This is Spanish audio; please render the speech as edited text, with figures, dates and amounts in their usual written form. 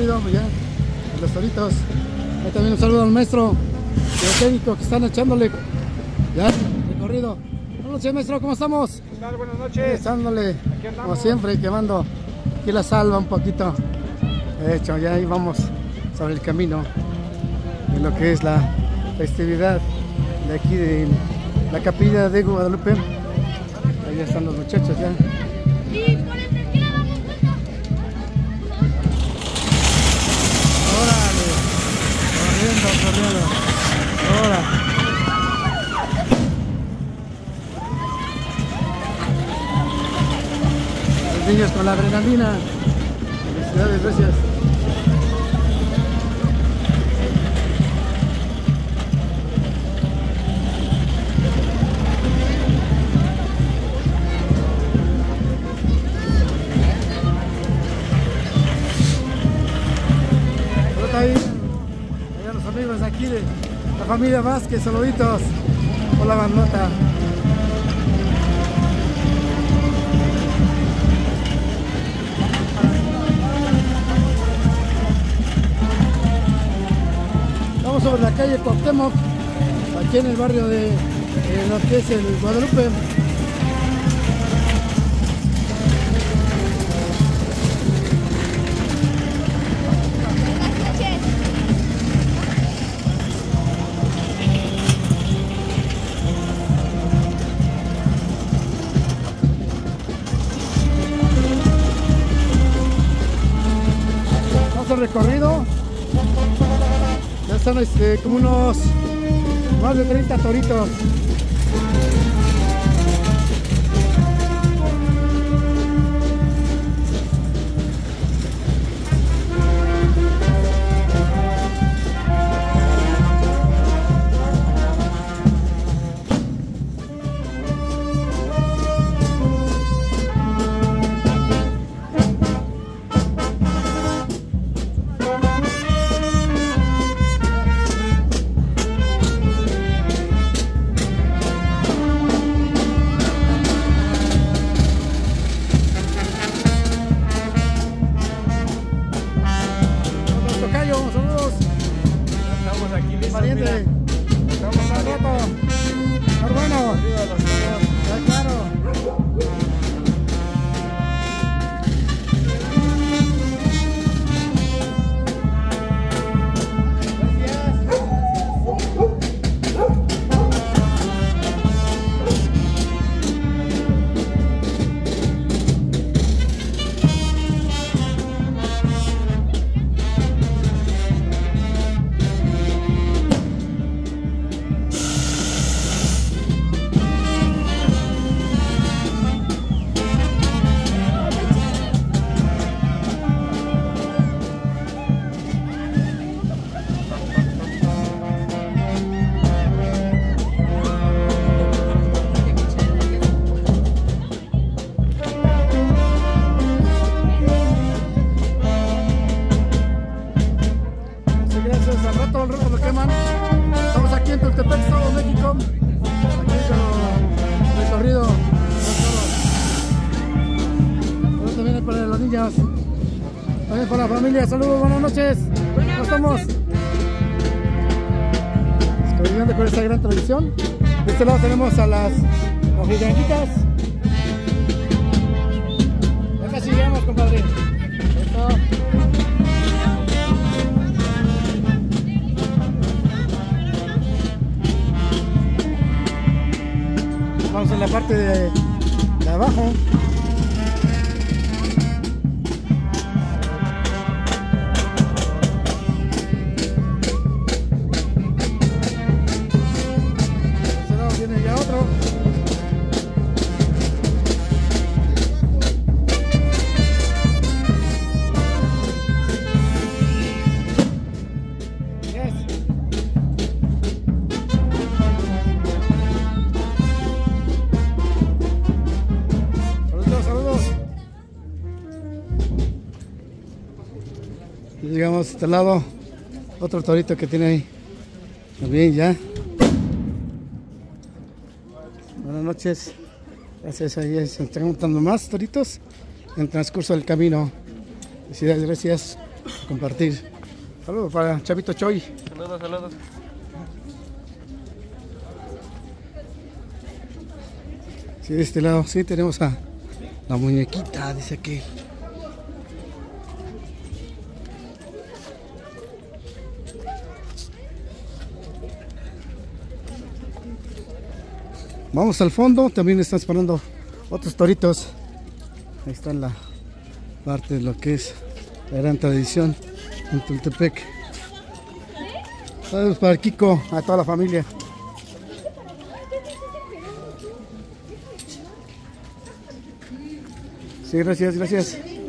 recorrido ya de los toritos. Ahí también un saludo al maestro técnico que están echándole ya recorrido. Buenas noches, maestro, ¿cómo estamos? ¿Qué tal? Buenas noches. Echándole como siempre, quemando aquí la salva un poquito. De hecho, ya ahí vamos sobre el camino de lo que es la festividad de aquí de la capilla de Guadalupe. Ahí ya están los muchachos ya. Órale, corriendo. Ahora. Los niños con la adrenalina. Felicidades, gracias. Ahí los amigos de aquí de la familia Vázquez, saluditos por la bandota. Estamos sobre la calle Cuauhtémoc, aquí en el barrio de lo que es el Guadalupe. Recorrido, ya están como unos más de 30 toritos. También para la familia, saludos, buenas noches. ¿Cómo estamos? Conviviendo con esta gran tradición. De este lado tenemos a las mojiganquitas. Ya casi llegamos, compadre. Esto. Vamos en la parte de abajo. Llegamos a este lado, otro torito que tiene ahí. También ya. Buenas noches. Gracias, ahí se están montando más toritos en el transcurso del camino. Felicidades, gracias. compartir. Saludos para Chavito Choy. Saludos, saludos. Sí, de este lado, sí, tenemos a la muñequita, dice aquel. Vamos al fondo, también están esperando otros toritos. Ahí está la parte de lo que es la gran tradición en Tultepec. Saludos para Kiko, a toda la familia. Sí, gracias, gracias.